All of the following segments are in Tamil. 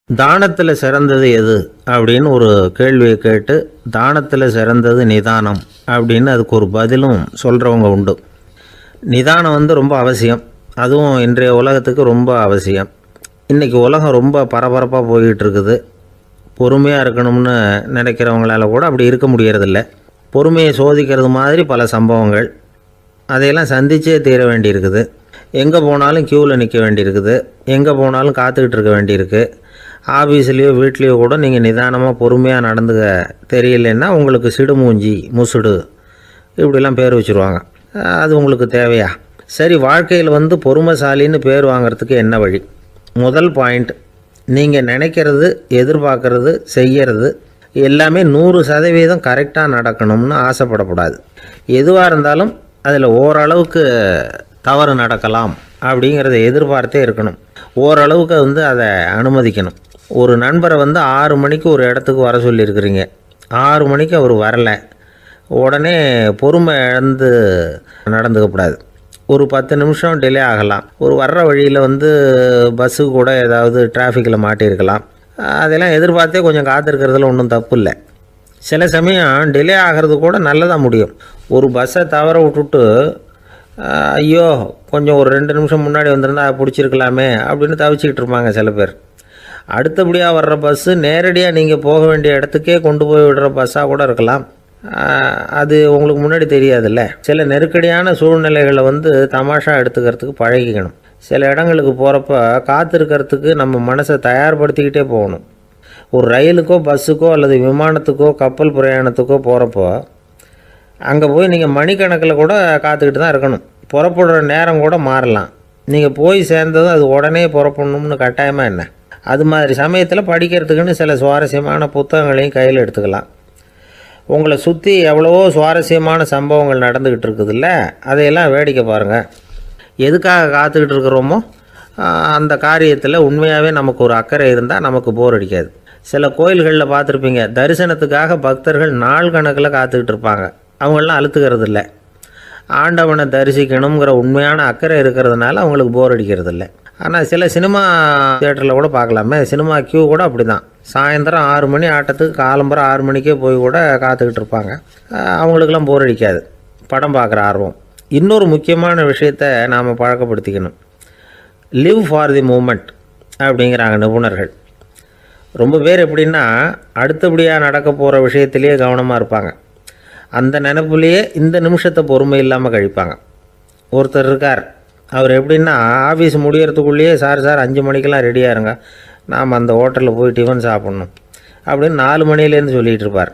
தானத்தில் சிறந்தது எது அப்படின்னு ஒரு கேள்வியை கேட்டு தானத்தில் சிறந்தது நிதானம் அப்படின்னு அதுக்கு ஒரு பதிலும் சொல்கிறவங்க உண்டு. நிதானம் ரொம்ப அவசியம். அதுவும் இன்றைய உலகத்துக்கு ரொம்ப அவசியம். இன்றைக்கி உலகம் ரொம்ப பரபரப்பாக போய்கிட்டு இருக்குது. பொறுமையாக இருக்கணும்னு நினைக்கிறவங்களால கூட அப்படி இருக்க முடியறதில்ல. பொறுமையை சோதிக்கிறது மாதிரி பல சம்பவங்கள். அதையெல்லாம் சந்திச்சே தீர வேண்டியிருக்குது. எங்கே போனாலும் க்யூவில் நிற்க வேண்டியிருக்குது. எங்கே போனாலும் காத்துக்கிட்டு இருக்க வேண்டியிருக்கு. ஆஃபீஸ்லேயோ வீட்லேயோ கூட நீங்கள் நிதானமாக பொறுமையாக நடந்துக்க தெரியலன்னா உங்களுக்கு சிடுமூஞ்சி, முசுடு இப்படிலாம் பேர் வச்சுருவாங்க. அது உங்களுக்கு தேவையா? சரி, வாழ்க்கையில் பொறுமைசாலின்னு பேர் வாங்கிறதுக்கு என்ன வழி? முதல் பாயிண்ட், நீங்கள் நினைக்கிறது, எதிர்பார்க்கறது, செய்கிறது எல்லாமே 100% கரெக்டாக நடக்கணும்னு ஆசைப்படக்கூடாது. எதுவாக இருந்தாலும் அதில் ஓரளவுக்கு தவறு நடக்கலாம் அப்படிங்கிறத எதிர்பார்த்தே இருக்கணும். ஓரளவுக்கு அதை அனுமதிக்கணும். ஒரு நண்பரை 6 மணிக்கு ஒரு இடத்துக்கு வர சொல்லியிருக்கிறீங்க. 6 மணிக்கு அவர் வரலை. உடனே பொறுமை இழந்து நடந்துக்கக்கூடாது. ஒரு 10 நிமிஷம் டிலே ஆகலாம். ஒரு வர்ற வழியில் பஸ்ஸு கூட ஏதாவது டிராஃபிக்கில் மாட்டியிருக்கலாம். அதெல்லாம் எதிர்பார்த்தே கொஞ்சம் காத்திருக்கிறதுல ஒன்றும் தப்பு இல்லை. சில சமயம் டிலே ஆகிறது கூட நல்லதாக முடியும். ஒரு பஸ்ஸை தவற விட்டுட்டு ஐயோ கொஞ்சம் ஒரு 2 நிமிஷம் முன்னாடி வந்திருந்தா பிடிச்சிருக்கலாமே அப்படின்னு தவிச்சிக்கிட்டு இருப்பாங்க சில பேர். அடுத்தபடியாக வர்ற பஸ்ஸு நேரடியாக நீங்கள் போக வேண்டிய இடத்துக்கே கொண்டு போய் விடுற பஸ்ஸாக கூட இருக்கலாம். அது உங்களுக்கு முன்னாடி தெரியாதுல்ல. சில நெருக்கடியான சூழ்நிலைகளை தமாஷா எடுத்துக்கிறதுக்கு பழகிக்கணும். சில இடங்களுக்கு போகிறப்ப காத்திருக்கிறதுக்கு நம்ம மனசை தயார்படுத்திக்கிட்டே போகணும். ஒரு ரயிலுக்கோ பஸ்ஸுக்கோ அல்லது விமானத்துக்கோ கப்பல் பிரயாணத்துக்கோ போகிறப்போ அங்கே போய் நீங்கள் மணிக்கணக்கில் கூட காத்துக்கிட்டு தான் இருக்கணும். புறப்படுற நேரம் கூட மாறலாம். நீங்கள் போய் சேர்ந்ததும் அது உடனே புறப்படணும்னு கட்டாயமாக என்ன? அது மாதிரி சமயத்தில் படிக்கிறதுக்குன்னு சில சுவாரஸ்யமான புத்தகங்களையும் கையில் எடுத்துக்கலாம். உங்களை சுற்றி எவ்வளவோ சுவாரஸ்யமான சம்பவங்கள் நடந்துக்கிட்டு இருக்குதுல்ல, அதையெல்லாம் வேடிக்கை பாருங்கள். எதுக்காக காத்துக்கிட்டு இருக்கிறோமோ அந்த காரியத்தில் உண்மையாகவே நமக்கு ஒரு அக்கறை இருந்தால் நமக்கு போர் அடிக்காது. சில கோயில்களில் பார்த்துருப்பீங்க, தரிசனத்துக்காக பக்தர்கள் நாள் கணக்கில் காத்துக்கிட்டு இருப்பாங்க. அவங்களெலாம் அழுத்துக்கிறது இல்லை. ஆண்டவனை தரிசிக்கணுங்கிற உண்மையான அக்கறை இருக்கிறதுனால அவங்களுக்கு போர் அடிக்கிறது இல்லை. ஆனால் சில சினிமா தியேட்டரில் கூட பார்க்கலாமே, சினிமா க்யூ கூட அப்படி தான். சாயந்தரம் 6 மணி ஆட்டத்துக்கு காலம்பரம் 6 மணிக்கே போய் கூட காத்துக்கிட்டு இருப்பாங்க. அவங்களுக்கெல்லாம் போர் அடிக்காது. படம் பார்க்குற ஆர்வம். இன்னொரு முக்கியமான விஷயத்தை நாம் பழக்கப்படுத்திக்கணும். லிவ் ஃபார் தி மூமெண்ட் அப்படிங்கிறாங்க நிபுணர்கள். ரொம்ப பேர் எப்படின்னா அடுத்தபடியாக நடக்க போகிற விஷயத்திலேயே கவனமாக இருப்பாங்க. அந்த நினைப்புலேயே இந்த நிமிஷத்தை பொறுமை இல்லாமல் கழிப்பாங்க. ஒருத்தர் இருக்கார், அவர் எப்படின்னா ஆஃபீஸ் முடியறதுக்குள்ளேயே சார் 5 மணிக்கெல்லாம் ரெடியாக இருங்க, நாம் அந்த ஹோட்டலில் போய் டிஃபன் சாப்பிட்ணும் அப்படின்னு 4 மணிலேருந்து சொல்லிகிட்டு இருப்பார்.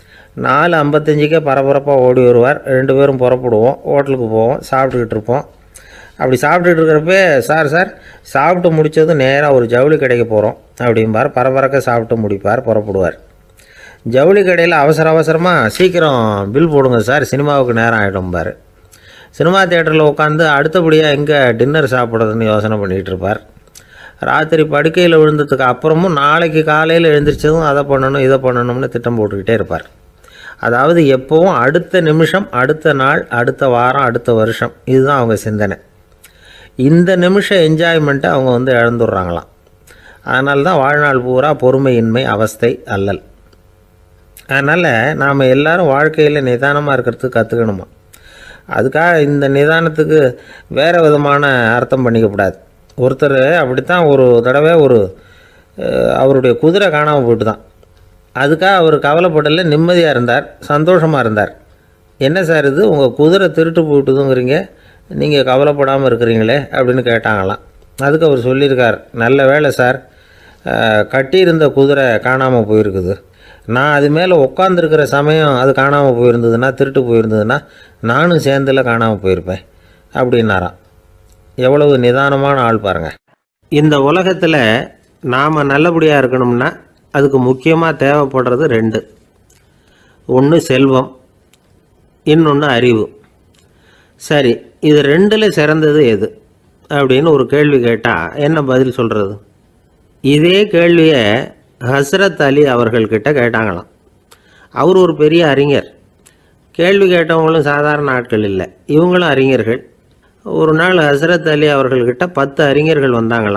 4:55 பரபரப்பாக ஓடி வருவார். 2 பேரும் புறப்படுவோம், ஹோட்டலுக்கு போவோம், சாப்பிட்டுக்கிட்டு இருப்போம். அப்படி சாப்பிட்டுட்டு இருக்கிறப்பே சார் சாப்பிட்டு முடித்ததும் நேராக ஒரு ஜவுளி கடைக்கு போகிறோம் அப்படிம்பார். பரபரக்க சாப்பிட்டு முடிப்பார், புறப்படுவார். ஜவுளி கடையில் அவசரமாக சீக்கிரம் பில் போடுங்க சார், சினிமாவுக்கு நேரம் ஆகிடும்பார். சினிமா தியேட்டரில் உட்காந்து அடுத்தபடியாக எங்கே டின்னர் சாப்பிட்றதுன்னு யோசனை பண்ணிகிட்டு இருப்பார். ராத்திரி படுக்கையில் விழுந்ததுக்கு அப்புறமும் நாளைக்கு காலையில் எழுந்திரிச்சதும் அதை பண்ணணும் இதை பண்ணணும்னு திட்டம் போட்டுக்கிட்டே இருப்பார். அதாவது எப்போவும் அடுத்த நிமிஷம், அடுத்த நாள், அடுத்த வாரம், அடுத்த வருஷம், இதுதான் அவங்க சிந்தனை. இந்த நிமிஷம் என்ஜாய்மெண்ட்டை அவங்க இழந்துடுறாங்களாம். அதனால தான் வாழ்நாள் பூரா பொறுமையின்மை, அவஸ்தை, அல்லல். அதனால் நாம் எல்லோரும் வாழ்க்கையில் நிதானமாக இருக்கிறதுக்கு கற்றுக்கணுமா. அதுக்காக இந்த நிதானத்துக்கு வேறு விதமான அர்த்தம் பண்ணிக்கக்கூடாது. ஒருத்தர் அப்படித்தான் ஒரு தடவை அவருடைய குதிரை காணாமல் போயிட்டு தான். அதுக்காக அவர் கவலைப்படலை, நிம்மதியாக இருந்தார், சந்தோஷமாக இருந்தார். என்ன சார் இது, உங்கள் குதிரை திருட்டு போயிட்டுதுங்கிறீங்க, நீங்கள் கவலைப்படாமல் இருக்கிறீங்களே அப்படின்னு கேட்டாங்களாம். அதுக்கு அவர் சொல்லியிருக்கார், நல்ல வேலை சார், கட்டியிருந்த குதிரை காணாமல் போயிருக்குது. நான் அது மேலே உட்காந்துருக்கிற சமயம் அது காணாமல் போயிருந்ததுன்னா, திருட்டு போயிருந்ததுன்னா நானும் சேர்ந்தில் காணாமல் போயிருப்பேன் அப்படின்னாராம். எவ்வளவு நிதானமான ஆள் பாருங்கள். இந்த உலகத்தில் நாம் நல்லபடியாக இருக்கணும்னா அதுக்கு முக்கியமாக தேவைப்படுறது 2. ஒன்று செல்வம், இன்னொன்று அறிவு. சரி, இது 2ல் சிறந்தது எது அப்படின்னு ஒரு கேள்வி கேட்டால் என்ன பதில் சொல்கிறது? இதே கேள்வியை ஹஸ்ரத் அலி அவர்கள்கிட்ட கேட்டாங்களாம். அவர் ஒரு பெரிய அறிஞர். கேள்வி கேட்டவங்களும் சாதாரண ஆட்கள் இல்லை, இவங்களும் அறிஞர்கள். ஒரு நாள் ஹஸ்ரத் அலி அவர்கள்கிட்ட 10 அறிஞர்கள் வந்தாங்களாம்.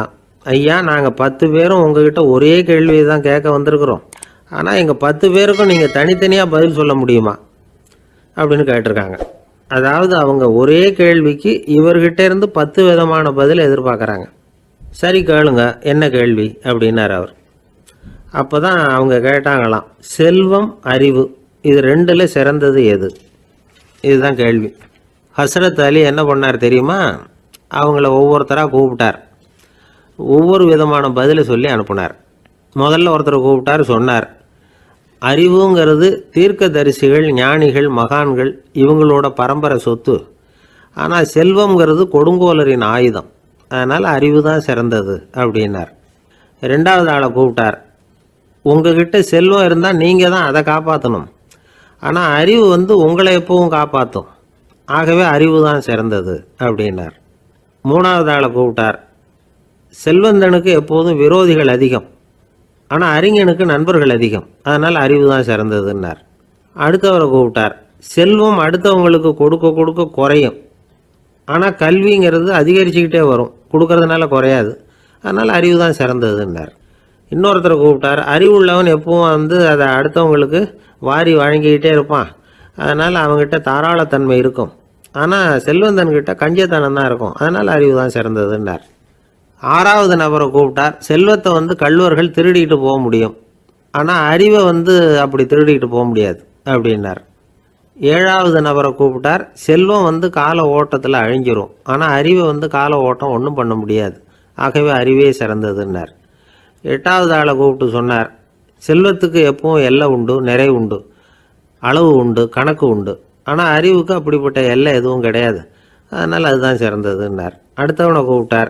ஐயா, நாங்கள் 10 பேரும் உங்ககிட்ட ஒரே கேள்வியை தான் கேட்க வந்திருக்கிறோம். ஆனால் எங்கள் 10 பேருக்கும் நீங்கள் தனித்தனியாக பதில் சொல்ல முடியுமா அப்படின்னு கேட்டிருக்காங்க. அதாவது அவங்க ஒரே கேள்விக்கு இவர்கிட்ட இருந்து 10 விதமான பதில் எதிர்பார்க்குறாங்க. சரி கேளுங்க, என்ன கேள்வி அப்படின்னார் அவர். அப்போ தான் அவங்க கேட்டாங்களாம், செல்வம் அறிவு இது ரெண்டில் சிறந்தது எது? இதுதான் கேள்வி. ஹஸ்ரத் அலி என்ன பண்ணார் தெரியுமா? அவங்கள ஒவ்வொருத்தராக கூப்பிட்டார். ஒவ்வொரு விதமான பதிலை சொல்லி அனுப்புனார். முதல்ல ஒருத்தரை கூப்பிட்டார், சொன்னார், அறிவுங்கிறது தீர்க்கதரிசிகள், ஞானிகள், மகான்கள் இவங்களோட பரம்பரை சொத்து. ஆனால் செல்வங்கிறது கொடுங்கோலரின் ஆயுதம். அதனால் அறிவு தான் சிறந்தது அப்படின்னார். ரெண்டாவது ஆளை கூப்பிட்டார். உங்ககிட்ட செல்வம் இருந்தால் நீங்கள் தான் அதை காப்பாற்றணும். ஆனால் அறிவு உங்களை எப்பவும் காப்பாற்றும். ஆகவே அறிவு தான் சிறந்தது அப்படின்னார். மூணாவது ஆளை கூப்பிட்டார். செல்வந்தனுக்கு எப்போதும் விரோதிகள் அதிகம், ஆனால் அறிஞனுக்கு நண்பர்கள் அதிகம். அதனால் அறிவு தான் சிறந்ததுன்னார். அடுத்தவரை கூப்பிட்டார். செல்வம் அடுத்தவங்களுக்கு கொடுக்க கொடுக்க குறையும், ஆனால் கல்விங்கிறது அதிகரிச்சுக்கிட்டே வரும், கொடுக்கறதுனால குறையாது. அதனால் அறிவு தான் சிறந்ததுன்னார். இன்னொருத்தரை கூப்பிட்டார். அறிவுள்ளவன் எப்பவும் அதை அடுத்தவங்களுக்கு வாரி வழங்கிக்கிட்டே இருப்பான். அதனால் அவங்ககிட்ட தாராளத்தன்மை இருக்கும். ஆனால் செல்வந்தன்கிட்ட கஞ்சத்தனம் தான் இருக்கும். அதனால் அறிவு தான் சிறந்ததுன்னார். ஆறாவது நபரை கூப்பிட்டார். செல்வத்தை கள்வர்கள் திருடிக்கிட்டு போக முடியும், ஆனால் அறிவை அப்படி திருடிக்கிட்டு போக முடியாது அப்படின்னார். ஏழாவது நபரை கூப்பிட்டார். செல்வம் கால ஓட்டத்தில் அழிஞ்சிரும், ஆனால் அறிவை கால ஓட்டம் ஒன்றும் பண்ண முடியாது. ஆகவே அறிவே சிறந்ததுன்னார். எட்டாவது ஆளை கூப்பிட்டு சொன்னார், செல்வத்துக்கு எப்பவும் எல்லை உண்டு, நிறை உண்டு, அளவு உண்டு, கணக்கு உண்டு. ஆனால் அறிவுக்கு அப்படிப்பட்ட எல்லை எதுவும் கிடையாது. அதனால் அதுதான் சிறந்ததுன்னார். அடுத்தவனை கூப்பிட்டார்.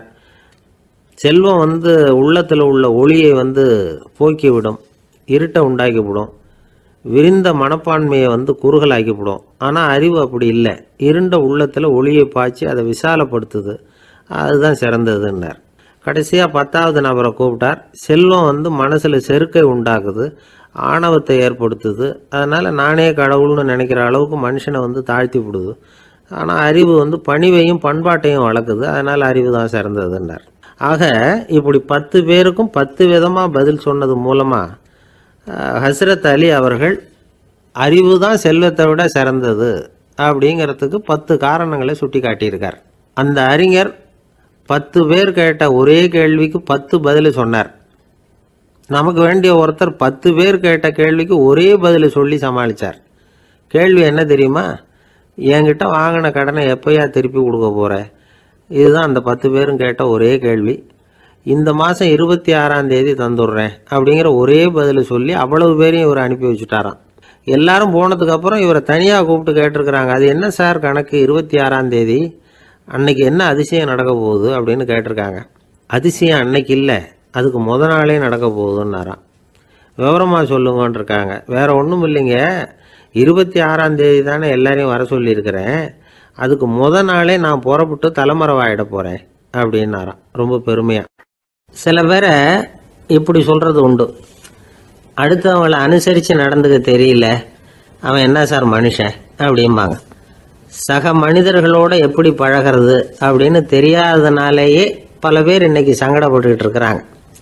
செல்வம் உள்ளத்தில் உள்ள ஒளியை போக்கிவிடும், இருட்டை உண்டாக்கிவிடும், விரிந்த மனப்பான்மையை குறுகலாக்கிவிடும். ஆனால் அறிவு அப்படி இல்லை, இருண்ட உள்ளத்தில் ஒளியை பாய்ச்சி அதை விசாலப்படுத்துது. அதுதான் சிறந்ததுன்னார். கடைசியாக 10வது நபரை கூப்பிட்டார். செல்வம் மனசில் செருக்கை உண்டாக்குது, ஆணவத்தை ஏற்படுத்துது. அதனால் நானே கடவுள்னு நினைக்கிற அளவுக்கு மனுஷனை தாழ்த்தி விடுது. ஆனால் அறிவு பணிவையும் பண்பாட்டையும் வளர்க்குது. அதனால் அறிவு தான் சிறந்ததுன்னார். ஆக இப்படி 10 பேருக்கும் 10 விதமாக பதில் சொன்னது மூலமாக ஹஸ்ரத் அலி அவர்கள் அறிவு தான் செல்வத்தை விட சிறந்தது அப்படிங்கிறதுக்கு 10 காரணங்களை சுட்டி காட்டியிருக்கார். அந்த அறிஞர் 10 பேர் கேட்ட ஒரே கேள்விக்கு 10 பதில் சொன்னார். நமக்கு வேண்டிய ஒருத்தர் 10 பேர் கேட்ட கேள்விக்கு ஒரே பதில் சொல்லி சமாளித்தார். கேள்வி என்ன தெரியுமா? என்கிட்ட வாங்கின கடனை எப்போயா திருப்பி கொடுக்க போகிற? இதுதான் அந்த 10 பேரும் கேட்ட ஒரே கேள்வி. இந்த மாதம் 26ஆம் தேதி தந்துடுறேன் அப்படிங்கிற ஒரே பதில் சொல்லி அவ்வளவு பேரையும் இவர் அனுப்பி வச்சுட்டாராம். எல்லாரும் போனதுக்கப்புறம் இவரை தனியாக கூப்பிட்டு கேட்டிருக்கிறாங்க. அது என்ன சார் கணக்கு, 26ஆம் தேதி அன்னைக்கு என்ன அதிசயம் நடக்க போகுது அப்படின்னு கேட்டிருக்காங்க. அதிசயம் அன்னைக்கு இல்லை, அதுக்கு நாளே நடக்க போகுதுன்னாராம். விவரமாக சொல்லுங்கன்னு இருக்காங்க. வேறு ஒன்றும் இல்லைங்க, 26ஆம் தேதி தானே எல்லாரையும் வர சொல்லியிருக்கிறேன், அதுக்கு நாளே நான் புறப்பட்டு தலைமறைவாயிட போகிறேன் அப்படின்னாராம் ரொம்ப பெருமையாக. சில பேரை இப்படி சொல்கிறது உண்டு, அடுத்தவங்களை அனுசரித்து நடந்துக்க தெரியல, அவன் என்ன சார் மனுஷன் அப்படிம்பாங்க. சக மனிதர்களோடு எப்படி பழகிறது அப்படின்னு தெரியாததுனாலேயே பல பேர் இன்றைக்கி சங்கடப்பட்டுக்கிட்டு இருக்கிறாங்க.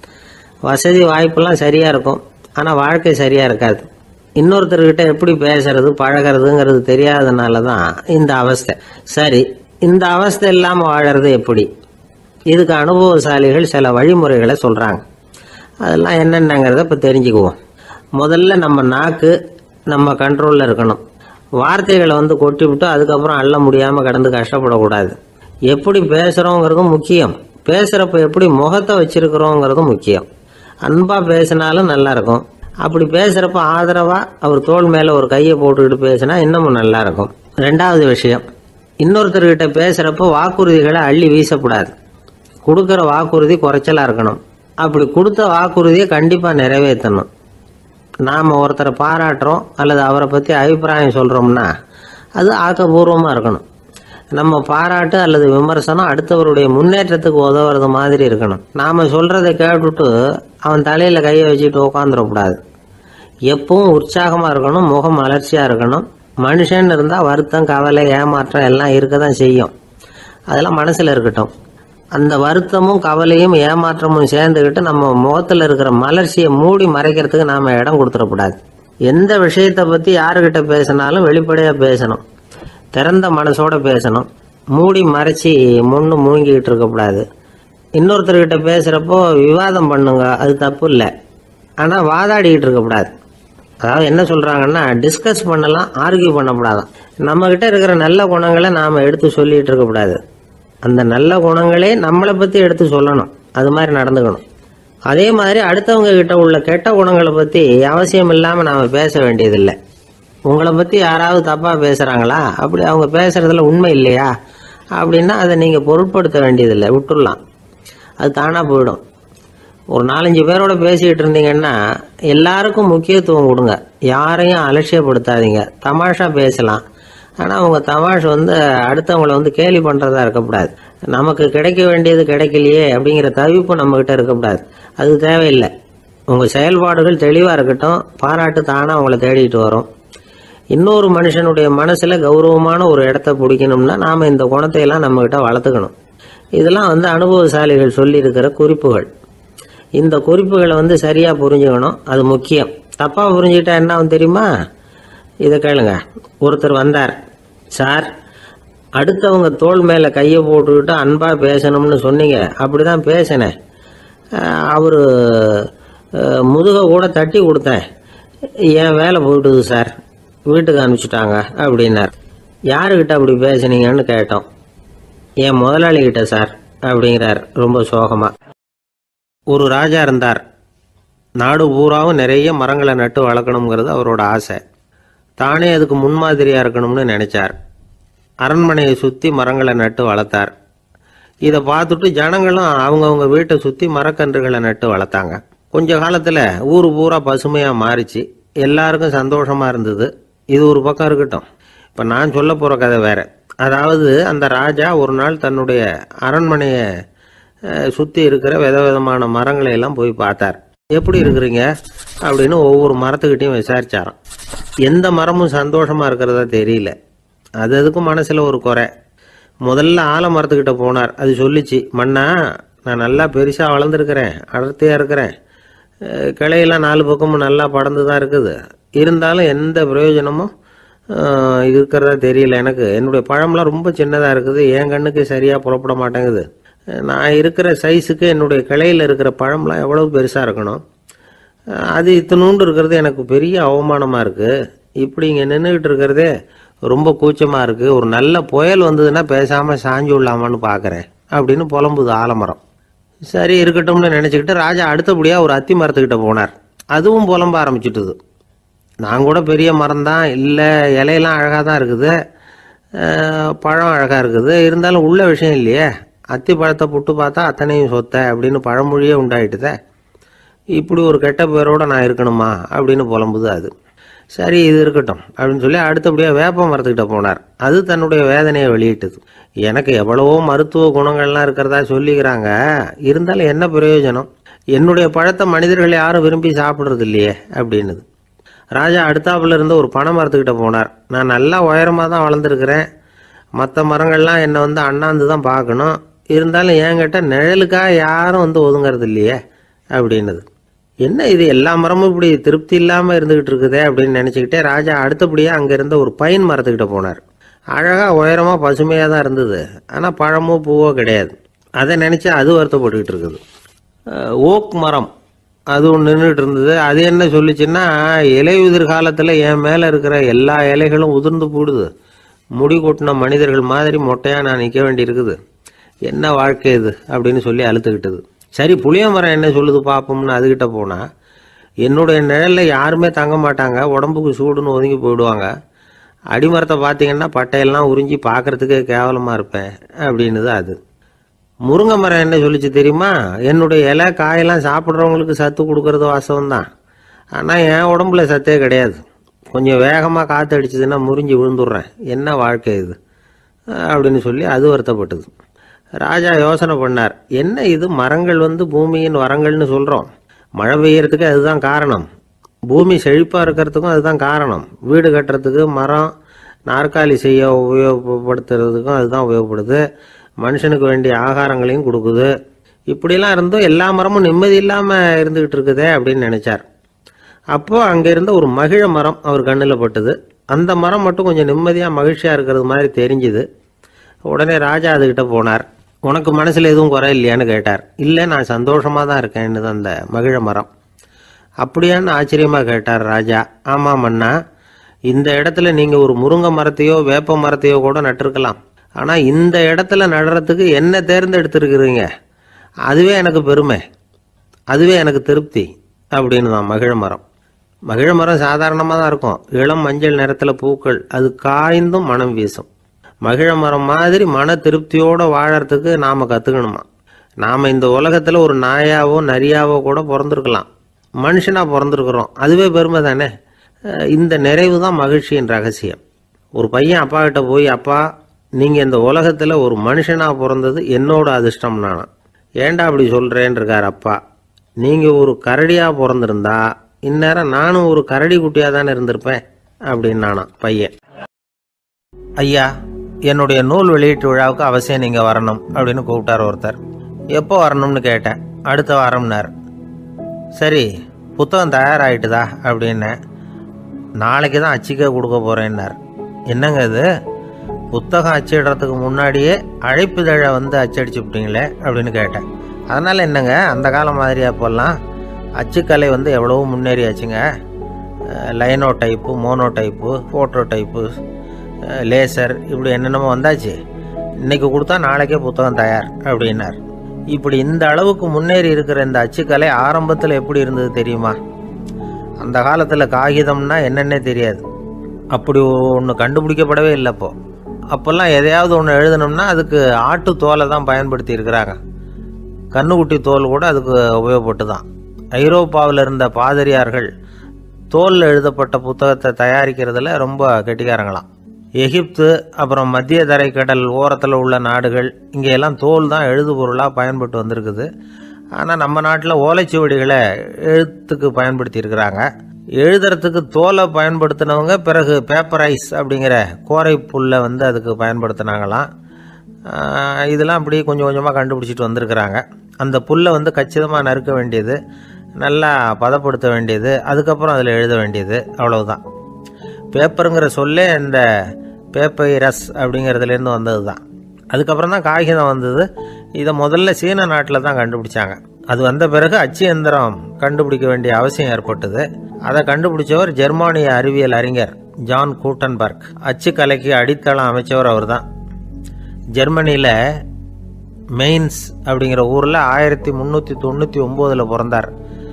வசதி வாய்ப்பெல்லாம் சரியாக இருக்கும், ஆனால் வாழ்க்கை சரியாக இருக்காது. இன்னொருத்தர்கிட்ட எப்படி பேசுறது பழகிறதுங்கிறது தெரியாதனால தான் இந்த அவஸ்தை. சரி, இந்த அவஸ்தை இல்லாமல் வாழறது எப்படி? இதுக்கு அனுபவசாலிகள் சில வழிமுறைகளை சொல்கிறாங்க. அதெல்லாம் என்னென்னங்கிறத இப்போ தெரிஞ்சுக்குவோம். முதல்ல நம்ம நாக்கு நம்ம கண்ட்ரோலில் இருக்கணும். வார்த்தைகளை கொட்டிவிட்டு அதுக்கப்புறம் அள்ள முடியாமல் கடந்து கஷ்டப்படக்கூடாது. எப்படி பேசுகிறோங்கிறதும் முக்கியம், பேசுகிறப்ப எப்படி முகத்தை வச்சிருக்கிறோங்கிறதும் முக்கியம். அன்பாக பேசினாலும் நல்லாயிருக்கும், அப்படி பேசுகிறப்ப ஆதரவாக அவர் தோள் மேலே ஒரு கையை போட்டுக்கிட்டு பேசினா இன்னமும் நல்லாயிருக்கும். ரெண்டாவது விஷயம், இன்னொருத்தர்கிட்ட பேசுகிறப்ப வாக்குறுதிகளை அள்ளி வீசக்கூடாது. கொடுக்குற வாக்குறுதி குறைச்சலாக இருக்கணும். அப்படி கொடுத்த வாக்குறுதியை கண்டிப்பாக நிறைவேற்றணும். நாம் ஒருத்தரை பாராட்டுறோம் அல்லது அவரை பற்றி அபிப்பிராயம் சொல்கிறோம்னா அது ஆக்கப்பூர்வமாக இருக்கணும். நம்ம பாராட்டு அல்லது விமர்சனம் அடுத்தவருடைய முன்னேற்றத்துக்கு உதவுறது மாதிரி இருக்கணும். நாம் சொல்கிறத கேட்டுட்டு அவன் தலையில் கையை வச்சுட்டு உட்காந்துடக்கூடாது. எப்பவும் உற்சாகமாக இருக்கணும், முகம் மலர்ச்சியாக இருக்கணும். மனுஷன் இருந்தால் வருத்தம், கவலை, ஏமாற்றம் எல்லாம் இருக்க தான் செய்யும். அதெல்லாம் மனசில் இருக்கட்டும். அந்த வருத்தமும் கவலையும் ஏமாற்றமும் சேர்ந்துக்கிட்டு நம்ம முகத்தில் இருக்கிற மலர்ச்சியை மூடி மறைக்கிறதுக்கு நாம் இடம் கொடுத்துடக்கூடாது. எந்த விஷயத்தை பற்றி யாருக்கிட்ட பேசினாலும் வெளிப்படையாக பேசணும், திறந்த மனசோட பேசணும். மூடி மறைச்சி முன்னு மூழ்கிக்கிட்டு இருக்கக்கூடாது. இன்னொருத்தர்கிட்ட பேசுகிறப்போ விவாதம் பண்ணுங்க, அது தப்பு இல்லை. ஆனால் வாதாடிக்கிட்டு இருக்கக்கூடாது. அதாவது என்ன சொல்கிறாங்கன்னா, டிஸ்கஸ் பண்ணலாம், ஆர்கியூ பண்ணக்கூடாதான். நம்மக்கிட்ட இருக்கிற நல்ல குணங்களை நாம் எடுத்து சொல்லிகிட்டு இருக்கக்கூடாது. அந்த நல்ல குணங்களே நம்மளை பற்றி எடுத்து சொல்லணும், அது மாதிரி நடந்துக்கணும். அதே மாதிரி அடுத்தவங்க கிட்ட உள்ள கெட்ட குணங்களை பற்றி அவசியம் இல்லாமல் நாம் பேச வேண்டியதில்லை. உங்களை பற்றி யாராவது தப்பாக பேசுகிறாங்களா, அப்படி அவங்க பேசுகிறதுல உண்மை இல்லையா அப்படின்னா அதை நீங்கள் பொருட்படுத்த வேண்டியதில்லை, விட்டுடலாம். அது தானாக போயிடும். ஒரு 4-5 பேரோட பேசிக்கிட்டு இருந்தீங்கன்னா எல்லாருக்கும் முக்கியத்துவம் கொடுங்க, யாரையும் அலட்சியப்படுத்தாதீங்க. தமாஷா பேசலாம், ஆனால் அவங்க தமாஷ் அடுத்தவங்களை கேலி பண்ணுறதா இருக்கக்கூடாது. நமக்கு கிடைக்க வேண்டியது கிடைக்கலையே அப்படிங்கிற தவிப்பு நம்மக்கிட்ட இருக்கக்கூடாது, அது தேவையில்லை. உங்கள் செயல்பாடுகள் தெளிவாக இருக்கட்டும், பாராட்டு தானாக அவங்கள தேடிட்டு வரும். இன்னொரு மனுஷனுடைய மனசில் கௌரவமான ஒரு இடத்த பிடிக்கணும்னா நாம் இந்த குணத்தையெல்லாம் நம்மக்கிட்ட வளர்த்துக்கணும். இதெல்லாம் அனுபவசாலிகள் சொல்லியிருக்கிற குறிப்புகள். இந்த குறிப்புகளை சரியாக புரிஞ்சுக்கணும், அது முக்கியம். தப்பாக புரிஞ்சுக்கிட்டா என்ன ஆகும் தெரியுமா? இதை கேளுங்க. ஒருத்தர் வந்தார், சார் அடுத்தவங்க தோள் மேலே கையை போட்டுக்கிட்டு அன்பாக பேசணும்னு சொன்னீங்க, அப்படி தான் பேசினேன். அவர் முதுகை கூட தட்டி கொடுத்தேன், என் வேலை போயிட்டுது சார், வீட்டுக்கு அனுப்பிச்சிட்டாங்க அப்படின்னார். யாருக்கிட்ட அப்படி பேசுனீங்கன்னு கேட்டோம். என் முதலாளிகிட்ட சார் அப்படிங்கிறார் ரொம்ப சோகமாக. ஒரு ராஜா இருந்தார். நாடு பூராவும் நிறைய மரங்களை நட்டு வளர்க்கணுங்கிறது அவரோட ஆசை. தானே அதுக்கு முன்மாதிரியாக இருக்கணும்னு நினைச்சார். அரண்மனையை சுற்றி மரங்களை நட்டு வளர்த்தார். இதை பார்த்துட்டு ஜனங்களும் அவங்கவுங்க வீட்டை சுற்றி மரக்கன்றுகளை நட்டு வளர்த்தாங்க. கொஞ்ச காலத்தில் ஊர் பூரா பசுமையாக மாறிச்சு, எல்லாருக்கும் சந்தோஷமாக இருந்தது. இது ஒரு பக்கம் இருக்கட்டும். இப்போ நான் சொல்ல போகிற கதை வேற. அதாவது அந்த ராஜா ஒரு நாள் தன்னுடைய அரண்மனையை சுற்றி இருக்கிற விதவிதமான மரங்களை எல்லாம் போய் பார்த்தார். எப்படி இருக்கிறீங்க அப்படின்னு ஒவ்வொரு மரத்துக்கிட்டையும் விசாரிச்சாராம். எந்த மரமும் சந்தோஷமாக இருக்கிறதா தெரியல. அதுக்கும் மனசில் ஒரு குறை. முதல்ல ஆலமரத்துக்கிட்ட போனார். அது சொல்லிச்சு, மண்ணா நான் நல்லா பெருசாக வளர்ந்துருக்கிறேன், அடர்த்தியாக இருக்கிறேன், கிளையெல்லாம் 4 பக்கமும் நல்லா படர்ந்து தான் இருக்குது, இருந்தாலும் எந்த பிரயோஜனமும் இருக்கிறதா தெரியல எனக்கு. என்னுடைய பழம்லாம் ரொம்ப சின்னதாக இருக்குது, என் கண்ணுக்கு சரியாக புறப்பட மாட்டேங்குது. நான் இருக்கிற சைஸுக்கு என்னுடைய கிளையில் இருக்கிற பழம்லாம் எவ்வளவு பெருசாக இருக்கணும், அது இத்தினூண்டு இருக்கிறது எனக்கு பெரிய அவமானமாக இருக்குது. இப்படி இங்கே நின்றுக்கிட்டு இருக்கிறதே ரொம்ப கூச்சமாக இருக்குது. ஒரு நல்ல புயல் வந்ததுன்னா பேசாமல் சாஞ்சு விடலாமான்னு பார்க்குறேன் அப்படின்னு புலம்புது ஆலமரம். சரி இருக்கட்டும்னு நினச்சிக்கிட்டு ராஜா அடுத்தபடியாக ஒரு அத்தி மரத்துக்கிட்ட போனார். அதுவும் புலம்ப ஆரம்பிச்சுட்டுது. நான் கூட பெரிய மரம் தான், இல்லை இலையெல்லாம் அழகாக தான் இருக்குது, பழம் அழகாக இருக்குது, இருந்தாலும் உள்ள விஷயம் இல்லையே, அத்தி பழத்தை புட்டு பார்த்தா அத்தனையும் சொத்தை அப்படின்னு பழமொழியே உண்டாயிட்டுதே, இப்படி ஒரு கெட்ட பேரோடு நான் இருக்கணுமா அப்படின்னு புலம்புது அது. சரி இது இருக்கட்டும் அப்படின்னு சொல்லி அடுத்தபடியாக வேப்ப மரத்துக்கிட்ட போனார். அது தன்னுடைய வேதனையை வெளியிட்டது. எனக்கு எவ்வளவோ மருத்துவ குணங்கள்லாம் இருக்கிறதா சொல்லிக்கிறாங்க, இருந்தாலும் என்ன பிரயோஜனம், என்னுடைய பழத்தை மனிதர்கள் யாரும் விரும்பி சாப்பிட்றது இல்லையே அப்படின்னுது. ராஜா அடுத்தாப்புல இருந்து ஒரு பனை மரத்துக்கிட்ட போனார். நான் நல்லா உயரமாக தான் வளர்ந்துருக்கிறேன், மற்ற மரங்கள்லாம் என்னை அண்ணாந்து தான் பார்க்கணும், இருந்தாலும் என்கிட்ட நிழலுக்காக யாரும் ஒதுங்கிறது இல்லையே அப்படின்னுது. என்ன இது எல்லா மரமும் இப்படி திருப்தி இல்லாமல் இருந்துக்கிட்டு இருக்குதே அப்படின்னு நினச்சிக்கிட்டே ராஜா அடுத்தபடியாக அங்கே இருந்த ஒரு பைன் மரத்துக்கிட்ட போனார். அழகாக உயரமாக பசுமையாக தான் இருந்தது, ஆனால் பழமோ பூவோ கிடையாது. அதை நினச்சி அது வருத்தப்பட்டுக்கிட்டு இருக்குது. ஓக் மரம் அது ஒன்று நின்றுட்டு இருந்தது. அது என்ன சொல்லிச்சுன்னா, இலையுதிர் காலத்தில் என் மேலே இருக்கிற எல்லா இலைகளும் உதிர்ந்து போடுது, முடி கொட்டின மனிதர்கள் மாதிரி மொட்டையாக நான் நிற்க வேண்டி இருக்குது, என்ன வாழ்க்கை இது அப்படின்னு சொல்லி அழுத்துக்கிட்டது. சரி புளிய மரம் என்ன சொல்லுது பார்ப்போம்னு அதுக்கிட்ட போனால், என்னுடைய நிழலில் யாருமே தங்க மாட்டாங்க, உடம்புக்கு சூடுன்னு ஒதுங்கி போயிடுவாங்க, அடிமரத்தை பார்த்தீங்கன்னா பட்டையெல்லாம் உறிஞ்சி பார்க்குறதுக்கே கேவலமாக இருப்பேன் அப்படின்னுது அது. முருங்கை மரம் என்ன சொல்லிச்சு தெரியுமா, என்னுடைய இலை காயெல்லாம் சாப்பிட்றவங்களுக்கு சத்து கொடுக்கறது வாசம்தான், ஆனால் என் உடம்புல சத்தே கிடையாது, கொஞ்சம் வேகமாக காற்று அடிச்சதுன்னா முறிஞ்சி விழுந்துடுறேன், என்ன வாழ்க்கை இது அப்படின்னு சொல்லி அது வருத்தப்பட்டது. ராஜா யோசனை பண்ணார், என்ன இது மரங்கள் பூமியின் வரங்கள்னு சொல்கிறோம், மழை பெய்யறதுக்கு அதுதான் காரணம், பூமி செழிப்பாக இருக்கிறதுக்கும் அதுதான் காரணம், வீடு கட்டுறதுக்கு மரம், நாற்காலி செய்ய உபயோகப்படுத்துறதுக்கும் அதுதான் உபயோகப்படுது, மனுஷனுக்கு வேண்டிய ஆகாரங்களையும் கொடுக்குது. இப்படிலாம் இருந்தும் எல்லா மரமும் நிம்மதி இல்லாமல் இருந்துக்கிட்டு இருக்குதே அப்படின்னு நினச்சார். அப்போது அங்கே இருந்த ஒரு மகிழ மரம் அவர் கண்ணில் பட்டுது. அந்த மரம் மட்டும் கொஞ்சம் நிம்மதியாக மகிழ்ச்சியாக இருக்கிறது மாதிரி தெரிஞ்சுது. உடனே ராஜா அதுக்கிட்ட போனார். உனக்கு மனசில் எதுவும் குறை இல்லையான்னு கேட்டார். இல்லை, நான் சந்தோஷமாக தான் இருக்கேன்னு அந்த மகிழ மரம். அப்படியான்னு ஆச்சரியமாக கேட்டார் ராஜா. ஆமாம் மன்னா, இந்த இடத்துல நீங்கள் ஒரு முருங்கை மரத்தையோ வேப்ப மரத்தையோ கூட நட்டிருக்கலாம். ஆனால் இந்த இடத்துல நடுறதுக்கு என்ன தேர்ந்தெடுத்துருக்குறீங்க, அதுவே எனக்கு பெருமை, அதுவே எனக்கு திருப்தி அப்படின்னு தான் மகிழ மரம். மகிழ மரம் சாதாரணமாக தான் இருக்கும். இளம் மஞ்சள் நிறத்தில் பூக்கள், அது காய்ந்தும் மனம் வீசும். மகிழ மரம் மாதிரி மன திருப்தியோடு வாழறதுக்கு நாம் கற்றுக்கணுமா. நாம் இந்த உலகத்தில் ஒரு நாயாவோ நரியாவோ கூட பிறந்திருக்கலாம், மனுஷனாக பிறந்திருக்கிறோம், அதுவே பெருமை தானே. இந்த நிறைவு தான் மகிழ்ச்சியின் ரகசியம். ஒரு பையன் அப்பா கிட்ட போய், அப்பா நீங்கள் இந்த உலகத்தில் ஒரு மனுஷனாக பிறந்தது என்னோட அதிர்ஷ்டம் நானா. ஏண்டா அப்படி சொல்கிறேன்னு இருக்கார் அப்பா. நீங்கள் ஒரு கரடியாக பிறந்திருந்தா இந்நேரம் நானும் ஒரு கரடி குட்டியாக தானே இருந்திருப்பேன் அப்படின்னு நானா பையன். ஐயா, என்னுடைய நூல் வெளியீட்டு விழாவுக்கு அவசியம் நீங்கள் வரணும் அப்படின்னு கூப்பிட்டார் ஒருத்தர். எப்போ வரணும்னு கேட்டேன். அடுத்த வாரம்னார். சரி, புத்தகம் தயாராகிட்டுதா அப்படின்னேன். நாளைக்கு தான் அச்சிக்க கொடுக்க போகிறேன்னார். என்னங்க இது, புத்தகம் அச்சிடுறதுக்கு முன்னாடியே அழைப்புதழை வந்து அச்சடிச்சு விட்டீங்களே அப்படின்னு கேட்டேன். அதனால் என்னங்க, அந்த காலம் மாதிரி அப்போல்லாம் அச்சுக்கலை வந்து எவ்வளவோ முன்னேறியாச்சுங்க. Linotype, monotype, phototype, laser, இப்படி என்னென்னமோ வந்தாச்சு. இன்றைக்கி கொடுத்தா நாளைக்கே புத்தகம் தயார் அப்படின்னார். இப்படி இந்த அளவுக்கு முன்னேறி இருக்கிற இந்த அச்சுக்கலை ஆரம்பத்தில் எப்படி இருந்தது தெரியுமா? அந்த காலத்தில் காகிதம்னா என்னென்னே தெரியாது. அப்படி ஒன்று கண்டுபிடிக்கப்படவே இல்லை. அப்போல்லாம் எதையாவது ஒன்று எழுதணும்னா அதுக்கு ஆட்டு தோலை தான் பயன்படுத்தி இருக்கிறாங்க. கண்ணுக்குட்டி தோல் கூட அதுக்கு உபயோகப்பட்டு தான். ஐரோப்பாவில் இருந்த பாதிரியார்கள் தோலில் எழுதப்பட்ட புத்தகத்தை தயாரிக்கிறதுல ரொம்ப கெட்டிக்காரங்களாம். எகிப்து, அப்புறம் மத்திய தரைக்கடல் ஓரத்தில் உள்ள நாடுகள், இங்கெல்லாம் தோல் தான் எழுதுபொருளாக பயன்பட்டு வந்திருக்குது. ஆனால் நம்ம நாட்டில் ஓலைச்சுவடிகளை எழுத்துக்கு பயன்படுத்தி இருக்கிறாங்க. எழுதுறதுக்கு தோலை பயன்படுத்தினவங்க பிறகு பேப்பரைஸ் அப்படிங்கிற கோரை புல்லை வந்து அதுக்கு பயன்படுத்தினாங்களாம். இதெல்லாம் அப்படி கொஞ்சம் கொஞ்சமாக கண்டுபிடிச்சிட்டு வந்திருக்கிறாங்க. அந்த புல்லை வந்து கச்சிதமாக நறுக்க வேண்டியது, நல்லா பதப்படுத்த வேண்டியது, அதுக்கப்புறம் அதில் எழுத வேண்டியது, அவ்வளவுதான். பேப்பருங்கிற சொல்லே இந்த பேப்பைரஸ் அப்படிங்கிறதுலேருந்து வந்தது தான். அதுக்கப்புறம் தான் காகிதம் வந்தது. இதை முதல்ல சீன நாட்டில் தான் கண்டுபிடிச்சாங்க. அது வந்த பிறகு அச்சு எந்திரம் கண்டுபிடிக்க வேண்டிய அவசியம் ஏற்பட்டது. அதை கண்டுபிடிச்சவர் ஜெர்மானிய அறிவியல் அறிஞர் ஜான் கூட்டன்பர்க். அச்சு கலைக்கு அடித்தளம் அமைச்சவர் அவர் தான். ஜெர்மனியில் மெயின்ஸ் அப்படிங்கிற ஊரில் 1399 பிறந்தார்.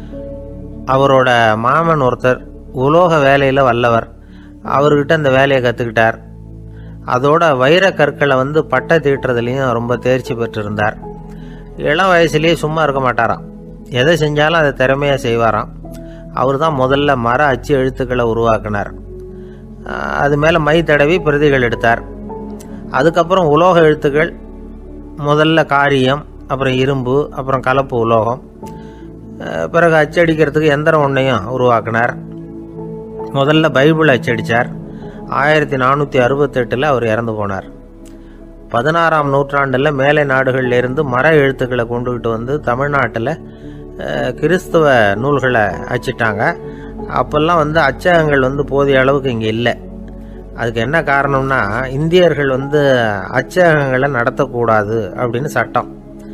அவரோட மாமன் ஒருத்தர் உலோக வேலையில் வல்லவர். அவர்கிட்ட அந்த வேலையை கற்றுக்கிட்டார். அதோட வைர கற்களை வந்து பட்டை தீட்டுறதுலேயும் ரொம்ப தேர்ச்சி பெற்றிருந்தார். இளம் வயசுலேயே சும்மா இருக்க மாட்டாராம். எதை செஞ்சாலும் அதை திறமையாக செய்வாராம். அவர் தான் முதல்ல மர அச்சு எழுத்துக்களை உருவாக்கினார். அது மேலே மை தடவி பிரதிகள் எடுத்தார். அதுக்கப்புறம் உலோக எழுத்துக்கள், முதல்ல காரியம், அப்புறம் இரும்பு, அப்புறம் கலப்பு உலோகம், பிறகு அச்சடிக்கிறதுக்கு எந்திரம் ஒன்றையும் உருவாக்கினார். முதல்ல பைபிள் அச்சடித்தார். 1468 அவர் இறந்து போனார். 16ஆம் நூற்றாண்டில் மேலை நாடுகளிலிருந்து மர எழுத்துக்களை கொண்டுகிட்டு வந்து தமிழ்நாட்டில் கிறிஸ்தவ நூல்களை அச்சிட்டாங்க. அப்போல்லாம் வந்து அச்சகங்கள் வந்து போதிய அளவுக்கு இங்கே இல்லை. அதுக்கு என்ன காரணம்னா, இந்தியர்கள் வந்து அச்சகங்களை நடத்தக்கூடாது அப்படின்னு சட்டம்.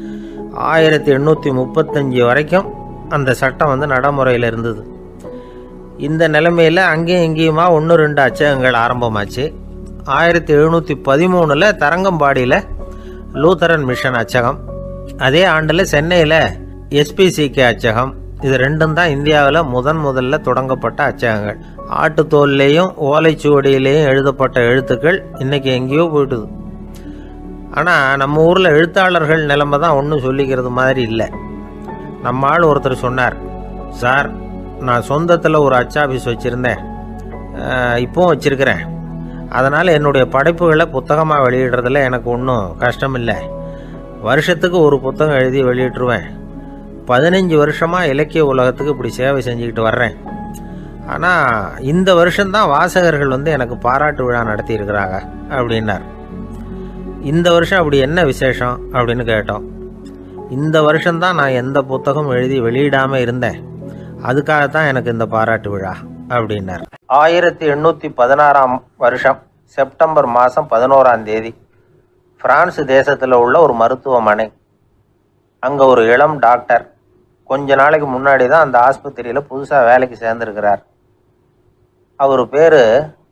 1835 வரைக்கும் அந்த சட்டம் வந்து நடைமுறையில் இருந்தது. இந்த நிலைமையில் அங்கேயும் இங்கேயுமா 1-2 அச்சகங்கள் ஆரம்பமாச்சு. 1713 தரங்கம்பாடியில் லூத்தரன் மிஷன் அச்சகம், அதே ஆண்டில் சென்னையில் எஸ்பிசிகே அச்சகம். இது ரெண்டும் தான் இந்தியாவில் முதல்ல தொடங்கப்பட்ட அச்சகங்கள். ஆட்டுத்தோல்லையும் ஓலைச்சுவடியிலையும் எழுதப்பட்ட எழுத்துக்கள் இன்றைக்கி எங்கேயோ போயிட்டுது. ஆனால் நம்ம ஊரில் எழுத்தாளர்கள் நிலைமை தான் ஒன்றும் சொல்லிக்கிறது மாதிரி இல்லை. நம்ம ஆள் ஒருத்தர் சொன்னார், சார் நான் சொந்தத்தில் ஒரு அச்சாபீஸ் வச்சுருந்தேன், இப்போவும் வச்சுருக்கிறேன். அதனால் என்னுடைய படைப்புகளை புத்தகமாக வெளியிடுறதுல எனக்கு ஒன்றும் கஷ்டம் இல்லை. வருஷத்துக்கு ஒரு புத்தகம் எழுதி வெளியிட்டுருவேன். 15 வருஷமாக இலக்கிய உலகத்துக்கு இப்படி சேவை செஞ்சுக்கிட்டு வர்றேன். ஆனால் இந்த வருஷம்தான் வாசகர்கள் வந்து எனக்கு பாராட்டு விழா நடத்தியிருக்கிறாங்க அப்படின்னார். இந்த வருஷம் அப்படி என்ன விசேஷம் அப்படின்னு கேட்டோம். இந்த வருஷம்தான் நான் எந்த புத்தகம் எழுதி வெளியிடாமல் இருந்தேன், அதுக்காகத்தான் எனக்கு இந்த பாராட்டு விழா அப்படின்னார். 1816 வருஷம் செப்டம்பர் மாதம் 11ஆம் தேதி பிரான்ஸ் தேசத்தில் உள்ள ஒரு மருத்துவமனை. அங்கே ஒரு இளம் டாக்டர் கொஞ்ச நாளைக்கு முன்னாடி தான் அந்த ஆஸ்பத்திரியில் புதுசாக வேலைக்கு சேர்ந்துருக்கிறார். அவர் பேர்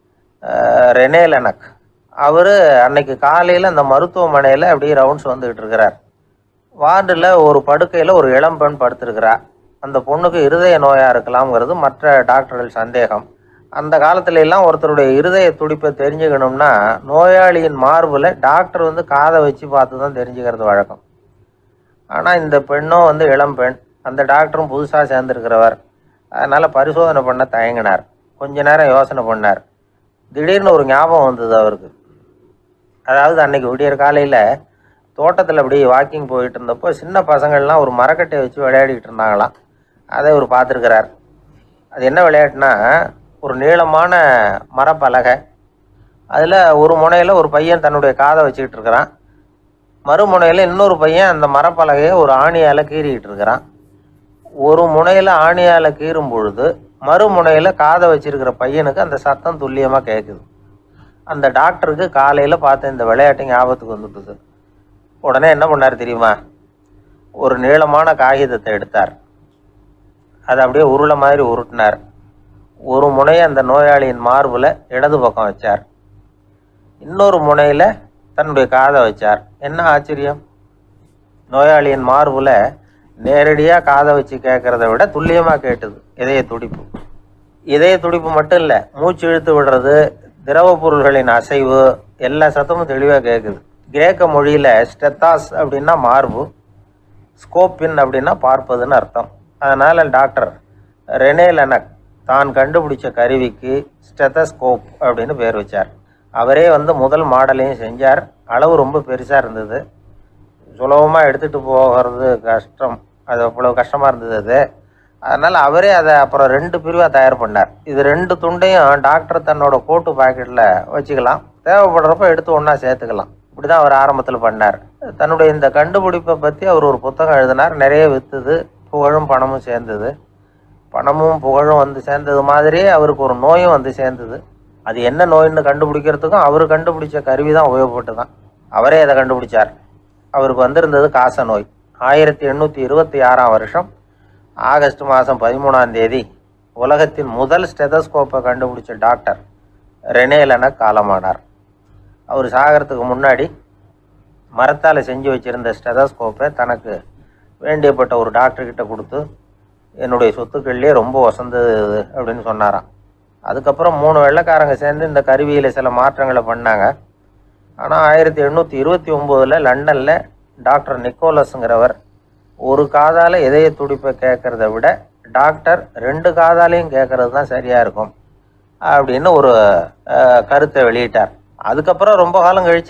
ரெனே லெனக். அவர் அன்னைக்கு காலையில் அந்த மருத்துவமனையில் அப்படியே ரவுண்ட்ஸ் வந்துக்கிட்டு இருக்கிறார். வார்டில் ஒரு படுக்கையில் ஒரு இளம் பெண் படுத்திருக்கிறார். அந்த பொண்ணுக்கு இருதய நோயாக இருக்கலாம்ங்கிறது மற்ற டாக்டர்கள் சந்தேகம். அந்த காலத்துல எல்லாம் ஒருத்தருடைய இருதய துடிப்பை தெரிஞ்சுக்கணும்னா நோயாளியின் மார்பில் டாக்டர் காதை வச்சு பார்த்து தான் தெரிஞ்சுக்கிறது வழக்கம். ஆனால் இந்த பெண்ணும் இளம் பெண், அந்த டாக்டரும் புதுசாக சேர்ந்துருக்கிறவர். அதனால் பரிசோதனை பண்ண தயங்கினார். கொஞ்ச நேரம் யோசனை பண்ணார். திடீர்னு ஒரு ஞாபகம் வந்தது அவருக்கு. அதாவது அன்னைக்கு விடியற் காலையில் தோட்டத்தில் அப்படி வாக்கிங் போயிட்டு இருந்தப்போ சின்ன பசங்கள்லாம் ஒரு மரக்கட்டையை வச்சு விளையாடிக்கிட்டு இருந்தாங்களாம். அதை இவர் பார்த்துருக்கிறார். அது என்ன விளையாட்டுனா, ஒரு நீளமான மரப்பலகை, அதில் ஒரு முனையில் ஒரு பையன் தன்னுடைய காதை வச்சுக்கிட்டு இருக்கிறான், மறுமுனையில் இன்னொரு பையன் அந்த மரப்பலகையை ஒரு ஆணியால் கீறிக்கிட்டு இருக்கிறான். ஒரு முனையில் ஆணியால் கீறும் பொழுது மறுமுனையில் காதை வச்சிருக்கிற பையனுக்கு அந்த சத்தம் துல்லியமாக கேட்குது. அந்த டாக்டருக்கு காலையில் பார்த்த இந்த விளையாட்டு ஞாபகத்துக்கு வந்துட்டுது. உடனே என்ன பண்ணார் தெரியுமா? ஒரு நீளமான காகிதத்தை எடுத்தார். அதை அப்படியே உருளை மாதிரி உருட்டினார். ஒரு முனையை அந்த நோயாளியின் மார்பில் இடது பக்கம் வச்சார், இன்னொரு முனையில் தன்னுடைய காதை வச்சார். என்ன ஆச்சரியம்! நோயாளியின் மார்பில் நேரடியாக காதை வச்சு கேட்குறத விட துல்லியமாக கேட்டுது இதய துடிப்பு. இதய துடிப்பு மட்டும் இல்லை, மூச்சு இழுத்து விடுறது, திரவ பொருள்களின் அசைவு, எல்லா சத்தமும் தெளிவாக கேட்குது. கிரேக்க மொழியில் ஸ்டெத்தாஸ் அப்படின்னா மார்பு, ஸ்கோப்பின் அப்படின்னா பார்ப்பதுன்னு அர்த்தம். அதனால் டாக்டர் ரெனே லெனக் தான் கண்டுபிடிச்ச கருவிக்கு ஸ்டெத்தஸ்கோப் அப்படின்னு பேர் வச்சார். அவரே முதல் மாடலையும் செஞ்சார். அளவு ரொம்ப பெருசாக இருந்தது, சுலபமாக எடுத்துகிட்டு போகிறது கஷ்டம், அது அவ்வளோ கஷ்டமாக இருந்தது அது. அதனால் அவரே அதை அப்புறம் 2 பிரிவாக தயார் பண்ணார். இது 2 துண்டையும் டாக்டர் தன்னோட கோட்டு பாக்கெட்டில் வச்சுக்கலாம், தேவைப்படுறப்ப எடுத்து ஒன்றா சேர்த்துக்கலாம். இப்படி தான் அவர் ஆரம்பத்தில் பண்ணார். தன்னுடைய இந்த கண்டுபிடிப்பை பற்றி அவர் ஒரு புத்தகம் எழுதினார். நிறைய விற்றுது, புகழும் பணமும் சேர்ந்தது. பணமும் புகழும் சேர்ந்தது மாதிரியே அவருக்கு ஒரு நோயும் சேர்ந்தது. அது என்ன நோயின்னு கண்டுபிடிக்கிறதுக்கும் அவர் கண்டுபிடிச்ச கருவி தான் உபயோகப்பட்டு தான். அவரே அதை கண்டுபிடிச்சார். அவருக்கு வந்திருந்தது காச நோய். 1826 வருஷம் ஆகஸ்ட் மாதம் 13ஆம் தேதி உலகத்தின் முதல் ஸ்டெதஸ்கோப்பை கண்டுபிடிச்ச டாக்டர் ரெனே லெனக் காலமானார். அவர் சாகிறதுக்கு முன்னாடி மரத்தால் செஞ்சு வச்சுருந்த ஸ்டெதஸ்கோப்பை தனக்கு வேண்டியப்பட்ட ஒரு டாக்டர்கிட்ட கொடுத்து, என்னுடைய சொத்துக்கள்லேயே ரொம்ப வசந்தது அப்படின்னு சொன்னாராம். அதுக்கப்புறம் 3 வெள்ளைக்காரங்க சேர்ந்து இந்த கருவியில் சில மாற்றங்களை பண்ணாங்க. ஆனால் 1829 லண்டனில் டாக்டர் நிக்கோலஸுங்கிறவர் ஒரு காதால் இதய துடிப்பை கேட்குறத விட டாக்டர் 2 காதாலையும் கேட்குறது தான் சரியாக இருக்கும் அப்படின்னு ஒரு கருத்தை வெளியிட்டார். அதுக்கப்புறம் ரொம்ப காலம் கழித்து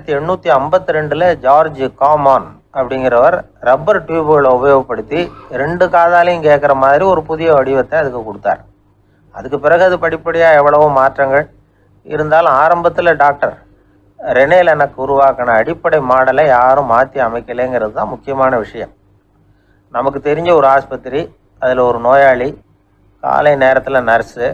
1852 ஜார்ஜ் காமான் அப்படிங்கிறவர் ரப்பர் டியூப்களை உபயோகப்படுத்தி 2 காதாலையும் கேட்குற மாதிரி ஒரு புதிய வடிவத்தை அதுக்கு கொடுத்தார். அதுக்கு பிறகு அது படிப்படியாக எவ்வளவோ மாற்றங்கள் இருந்தாலும் ஆரம்பத்தில் டாக்டர் ரெனே லெனக் உருவாக்கின அடிப்படை மாடலை யாரும் மாற்றி அமைக்கலைங்கிறது தான் முக்கியமான விஷயம். நமக்கு தெரிஞ்ச ஒரு ஆஸ்பத்திரி, அதில் ஒரு நோயாளி, காலை நேரத்தில் நர்ஸு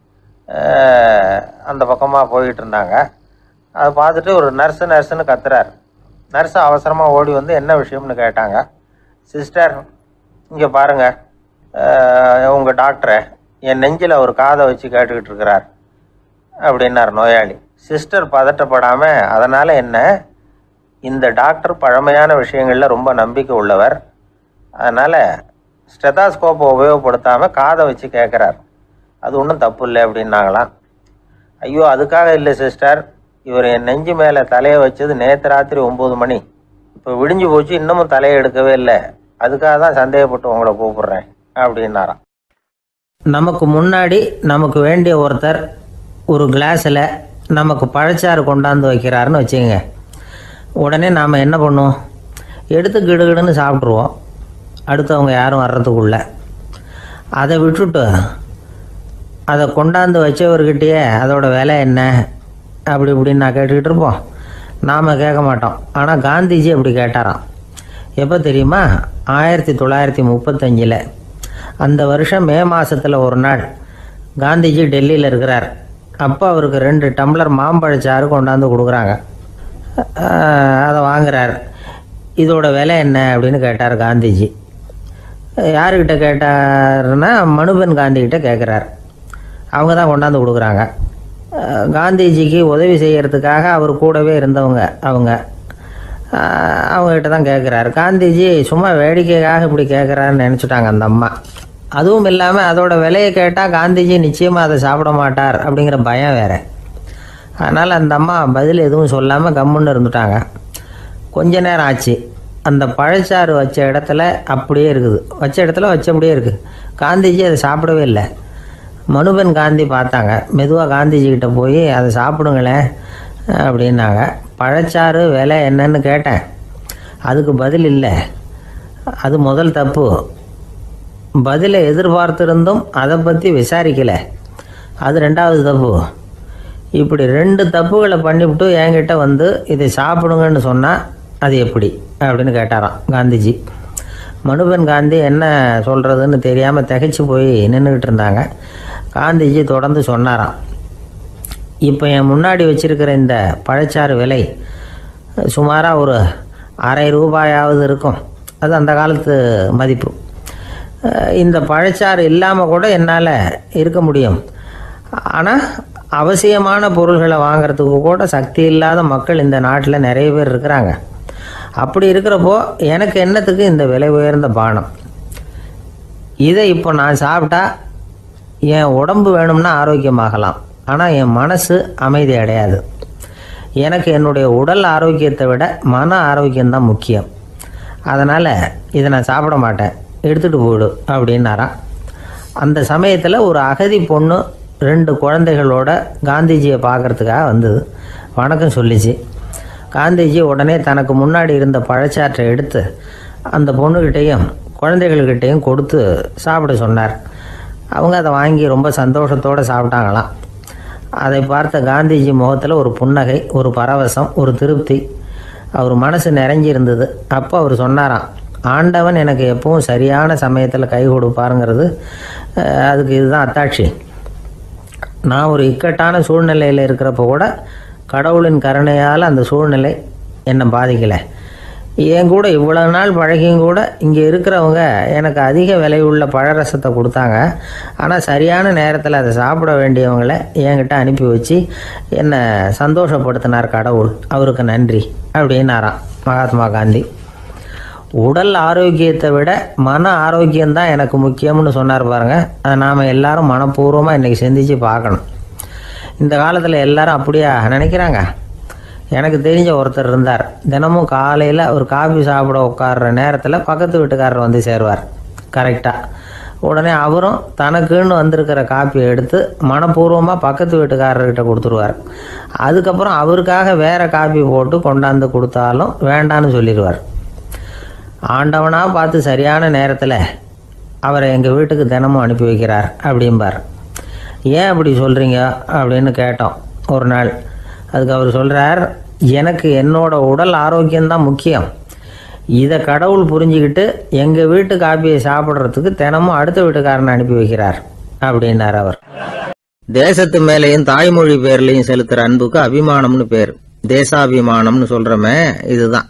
அந்த பக்கமாக போயிட்டு இருந்தாங்க. அதை பார்த்துட்டு ஒரு நர்ஸுன்னு கத்துறார். நர்ஸு அவசரமாக ஓடி என்ன விஷயம்னு கேட்டாங்க. சிஸ்டர், இங்கே பாருங்கள், உங்கள் டாக்டரை என் நெஞ்சில் ஒரு காதை வச்சு கேட்டுக்கிட்டு இருக்கிறார் அப்படின்னார் நோயாளி. சிஸ்டர் பதட்டப்படாமல், அதனால் என்ன, இந்த டாக்டர் பழமையான விஷயங்களில் ரொம்ப நம்பிக்கை உள்ளவர், அதனால் ஸ்டெதாஸ்கோப்பை உபயோகப்படுத்தாமல் காதை வச்சு கேட்குறார், அது ஒன்றும் தப்பு இல்லை அப்படின்னாங்களாம். ஐயோ, அதுக்காக இல்லை சிஸ்டர், இவர் என் நெஞ்சு மேலே தலையை வச்சது நேற்று ராத்திரி 9 மணி, இப்போ விடிஞ்சு போச்சு, இன்னமும் தலையை எடுக்கவே இல்லை, அதுக்காக தான் சந்தேகப்பட்டு உங்களை கூப்பிட்றேன் அப்படின்னாராம். நமக்கு முன்னாடி நமக்கு வேண்டிய ஒருத்தர் ஒரு கிளாஸில் நமக்கு பழச்சாறு கொண்டாந்து வைக்கிறாருன்னு வச்சுக்கோங்க. உடனே நாம் என்ன பண்ணுவோம்? எடுத்து கிடுகிடுன்னு சாப்பிட்ருவோம், அடுத்தவங்க யாரும் வர்றதுக்குள்ள. அதை விட்டுட்டு அதை கொண்டாந்து வச்சவர்கிட்டயே அதோட விலை என்ன அப்படி இப்படின்னு நான் கேட்டுக்கிட்டு இருப்போம். நாம் கேட்க மாட்டோம். ஆனால் காந்திஜி அப்படி கேட்டாராம். எப்போ தெரியுமா? 1935. அந்த வருஷம் மே மாதத்தில் ஒரு நாள் காந்திஜி டெல்லியில் இருக்கிறார். அப்போ அவருக்கு 2 டம்ளர் மாம்பழச்சாறு கொண்டாந்து கொடுக்குறாங்க. அதை வாங்குறார். இதோட விலை என்ன அப்படின்னு கேட்டார் காந்திஜி. யாருக்கிட்ட கேட்டார்னா மனுபென் காந்திகிட்ட கேட்குறார். அவங்க தான் கொண்டாந்து கொடுக்குறாங்க. காந்திஜிக்கு உதவி செய்கிறதுக்காக அவர் கூடவே இருந்தவங்க அவங்ககிட்ட தான் கேட்குறாரு. காந்திஜி சும்மா வேடிக்கைக்காக இப்படி கேட்குறாருன்னு நினச்சிட்டாங்க அந்த அம்மா. அதுவும் இல்லாமல் அதோட விலையை கேட்டால் காந்திஜி நிச்சயமாக அதை சாப்பிட மாட்டார் அப்படிங்கிற பயம் வேறு. அதனால் அந்த அம்மா பதில் எதுவும் சொல்லாமல் கம்முன்னு இருந்துட்டாங்க. கொஞ்ச நேரம் ஆச்சு. அந்த பழச்சாறு வச்ச இடத்துல அப்படியே இருக்குது. வச்சபடியே இருக்குது. காந்திஜி அதை சாப்பிடவே இல்லை. மனுபென் காந்தி பார்த்தாங்க. மெதுவாக காந்திஜிக்கிட்ட போய் அதை சாப்பிடுங்களேன் அப்படின்னாங்க. பழச்சாறு விலை என்னன்னு கேட்டேன். அதுக்கு பதில் இல்லை. அது முதல் தப்பு. பதிலை எதிர்பார்த்திருந்தும் அதை பற்றி விசாரிக்கலை. அது 2வது தப்பு. இப்படி 2 தப்புகளை பண்ணிவிட்டு என்கிட்ட வந்து இதை சாப்பிடுங்கன்னு சொன்னால் அது எப்படி அப்படின்னு கேட்டாராம் காந்திஜி. மனுபென் காந்தி என்ன சொல்கிறதுன்னு தெரியாமல் திகைச்சு போய் நின்றுக்கிட்டு இருந்தாங்க. காந்திஜி தொடர்ந்து சொன்னாராம். இப்போ என் முன்னாடி வச்சுருக்கிற இந்த பழச்சாறு விலை சுமாராக ஒரு ₹1/2 இருக்கும். அது அந்த காலத்து மதிப்பு. இந்த பழச்சாறு இல்லாமல் கூட என்னால் இருக்க முடியும். ஆனால் அவசியமான பொருள்களை வாங்கிறதுக்கு கூட சக்தி இல்லாத மக்கள் இந்த நாட்டில் நிறைய பேர் இருக்கிறாங்க. அப்படி இருக்கிறப்போ எனக்கு என்னத்துக்கு இந்த விலை உயர்ந்த பானம்? இதை இப்போ நான் சாப்பிட்டா என் உடம்பு வேணும்னா ஆரோக்கியமாகலாம். ஆனால் என் மனசு அமைதி அடையாது. எனக்கு என்னுடைய உடல் ஆரோக்கியத்தை விட மன ஆரோக்கியம்தான் முக்கியம். அதனால் இதை நான் சாப்பிட மாட்டேன், எடுத்துகிட்டு போயிடு அப்படின்னாராம். அந்த சமயத்தில் ஒரு அகதி பொண்ணு 2 குழந்தைகளோட காந்திஜியை பார்க்குறதுக்காக வந்தது. வணக்கம் சொல்லிச்சு. காந்திஜி உடனே தனக்கு முன்னாடி இருந்த பழச்சாற்றை எடுத்து அந்த பொண்ணுக்கிட்டேயும் குழந்தைகள்கிட்டையும் கொடுத்து சாப்பிட சொன்னார். அவங்க அதை வாங்கி ரொம்ப சந்தோஷத்தோடு சாப்பிட்டாங்களாம். அதை பார்த்த காந்திஜி முகத்தில் ஒரு புன்னகை, ஒரு பரவசம், ஒரு திருப்தி. அவர் மனசு நிறைஞ்சி இருந்தது. அப்போ அவர் சொன்னாராம், ஆண்டவன் எனக்கு எப்பவும் சரியான சமயத்தில் கை கொடுப்பாருங்கிறது அதுக்கு இதுதான் அத்தாட்சி. நான் ஒரு இக்கட்டான சூழ்நிலையில் இருக்கிறப்ப கூட கடவுளின் கருணையால் அந்த சூழ்நிலை என்னை பாதிக்கலை. என் கூட இவ்வளோ நாள் பழகியும் கூட இங்கே இருக்கிறவங்க எனக்கு அதிக விலையுள்ள பழரசத்தை கொடுத்தாங்க. ஆனால் சரியான நேரத்தில் அதை சாப்பிட வேண்டியவங்களை என்கிட்ட அனுப்பி வச்சு என்னை சந்தோஷப்படுத்தினார் கடவுள். அவருக்கு நன்றி அப்படின்னாராம் மகாத்மா காந்தி. உடல் ஆரோக்கியத்தை விட மன ஆரோக்கியம்தான் எனக்கு முக்கியம்னு சொன்னார் பாருங்கள். அதை நாம் எல்லாரும் மனப்பூர்வமாக இன்றைக்கி சிந்திச்சு பார்க்கணும். இந்த காலத்தில் எல்லாரும் அப்படியா நினைக்கிறாங்க? எனக்கு தெரிஞ்ச ஒருத்தர் இருந்தார். தினமும் காலையில் ஒரு காஃபி சாப்பிட உட்கார்ற நேரத்தில் பக்கத்து வீட்டுக்காரர் வந்து சேருவார் கரெக்டாக. உடனே அவரும் தனக்குன்னு வந்திருக்கிற காப்பியை எடுத்து மனப்பூர்வமாக பக்கத்து வீட்டுக்காரர்கிட்ட கொடுத்துருவார். அதுக்கப்புறம் அவருக்காக வேறு காப்பி போட்டு கொண்டாந்து கொடுத்தாலும் வேண்டான்னு சொல்லிடுவார். ஆண்டவனாக பார்த்து சரியான நேரத்தில் அவரை எங்கள் வீட்டுக்கு தினமும் அனுப்பி வைக்கிறார் அப்படிம்பார். ஏன் அப்படி சொல்கிறீங்க அப்படின்னு கேட்டோம் ஒரு நாள். அதுக்கு அவர் சொல்கிறார், எனக்கு என்னோட உடல் ஆரோக்கியம்தான் முக்கியம். இதை கடவுள் புரிஞ்சுக்கிட்டு எங்கள் வீட்டு காப்பியை சாப்பிட்றதுக்கு தினமும் அடுத்த வீட்டுக்காரனை அனுப்பி வைக்கிறார் அப்படின்னார் அவர். தேசத்து மேலேயும் தாய்மொழி பேர்லையும் செலுத்துகிற அன்புக்கு அபிமானம்னு பேர். தேசாபிமானம்னு சொல்கிறோமே இதுதான்.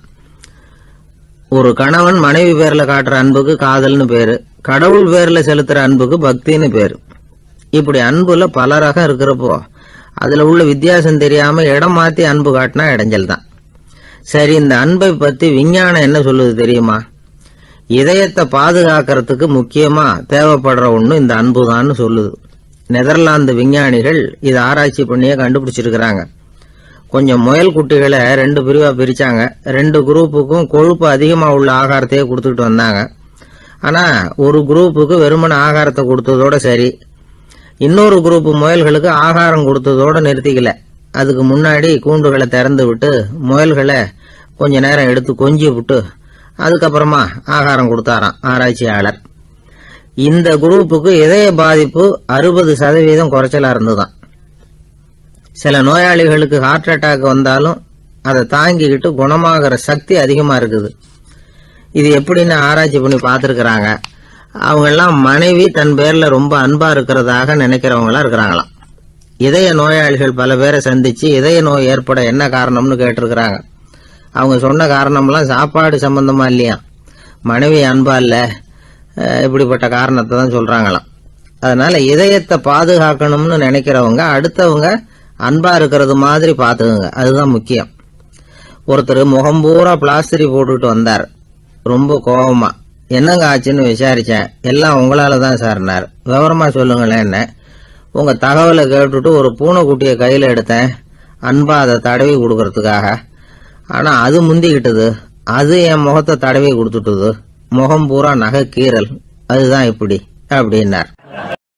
ஒரு கணவன் மனைவி பேரில் காட்டுற அன்புக்கு காதல்னு பேர். கடவுள் பேரில் செலுத்துகிற அன்புக்கு பக்தின்னு பேர். இப்படி அன்புல பல ரகம் இருக்கிறப்போ அதில் உள்ள வித்தியாசம் தெரியாமல் இடம் மாற்றி அன்பு காட்டினா இடைஞ்சல் தான். சரி, இந்த அன்பை பற்றி விஞ்ஞானம் என்ன சொல்லுது தெரியுமா? இதயத்தை பாதுகாக்கிறதுக்கு முக்கியமாக தேவைப்படுற ஒன்று இந்த அன்பு தான்னு சொல்லுது. நெதர்லாந்து விஞ்ஞானிகள் இதை ஆராய்ச்சி பண்ணியே கண்டுபிடிச்சிருக்கிறாங்க. கொஞ்சம் முயல் குட்டிகளை 2 பிரிவாக பிரித்தாங்க. 2 குரூப்புக்கும் கொழுப்பு அதிகமாக உள்ள ஆகாரத்தையே கொடுத்துக்கிட்டு வந்தாங்க. ஆனால் ஒரு குரூப்புக்கு வெறுமன ஆகாரத்தை கொடுத்ததோட சரி, இன்னொரு குரூப் முயல்களுக்கு ஆகாரம் கொடுத்ததோடு நிறுத்திக்கல. அதுக்கு முன்னாடி கூண்டுகளை திறந்து விட்டு முயல்களை கொஞ்ச நேரம் எடுத்து கொஞ்சி விட்டு அதுக்கப்புறமா ஆகாரம் கொடுத்தாராம் ஆராய்ச்சியாளர். இந்த குரூப்புக்கு இதய பாதிப்பு 60% குறைச்சலா இருந்துதான். சில நோயாளிகளுக்கு ஹார்ட் அட்டாக் வந்தாலும் அதை தாங்கிக்கிட்டு குணமாகிற சக்தி அதிகமாக இருக்குது. இது எப்படின்னு ஆராய்ச்சி பண்ணி பார்த்துருக்குறாங்க. அவங்கெல்லாம் மனைவி தன் பேரில் ரொம்ப அன்பாக இருக்கிறதாக நினைக்கிறவங்களாம் இருக்கிறாங்களாம். இதய நோயாளிகள் பல பேரை சந்தித்து இதய நோய் ஏற்பட என்ன காரணம்னு கேட்டிருக்கிறாங்க. அவங்க சொன்ன காரணம்லாம் சாப்பாடு சம்பந்தமா இல்லையா, மனைவி அன்பா இல்லை, இப்படிப்பட்ட காரணத்தை தான் சொல்கிறாங்களாம். அதனால் இதயத்தை பாதுகாக்கணும்னு நினைக்கிறவங்க அடுத்தவங்க அன்பாக இருக்கிறது மாதிரி பார்த்துக்குங்க, அதுதான் முக்கியம். ஒருத்தர் முகம் பூரா பிளாஸ்டரி போட்டுக்கிட்டு வந்தார். ரொம்ப கோபமா, என்னங்க ஆச்சுன்னு விசாரித்தேன். எல்லாம் உங்களால தான் சார்னார். விவரமாக சொல்லுங்களேன். என்ன உங்கள் தகவலை கேட்டுட்டு ஒரு பூனைக்குட்டியை கையில் எடுத்தேன், அன்பா அதை தடவி கொடுக்கறதுக்காக. ஆனால் அது முந்திக்கிட்டது, அது என் முகத்தை தடவி கொடுத்துட்டுது. முகம் பூரா நகை கீறல், அதுதான் இப்படி அப்படின்னார்.